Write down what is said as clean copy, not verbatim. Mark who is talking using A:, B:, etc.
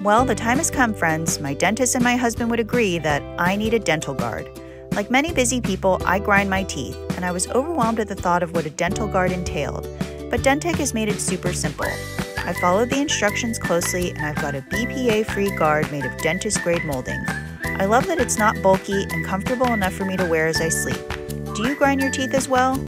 A: Well, the time has come, friends. My dentist and my husband would agree that I need a dental guard. Like many busy people, I grind my teeth, and I was overwhelmed at the thought of what a dental guard entailed. But DenTek has made it super simple. I followed the instructions closely, and I've got a BPA-free guard made of dentist-grade molding. I love that it's not bulky and comfortable enough for me to wear as I sleep. Do you grind your teeth as well?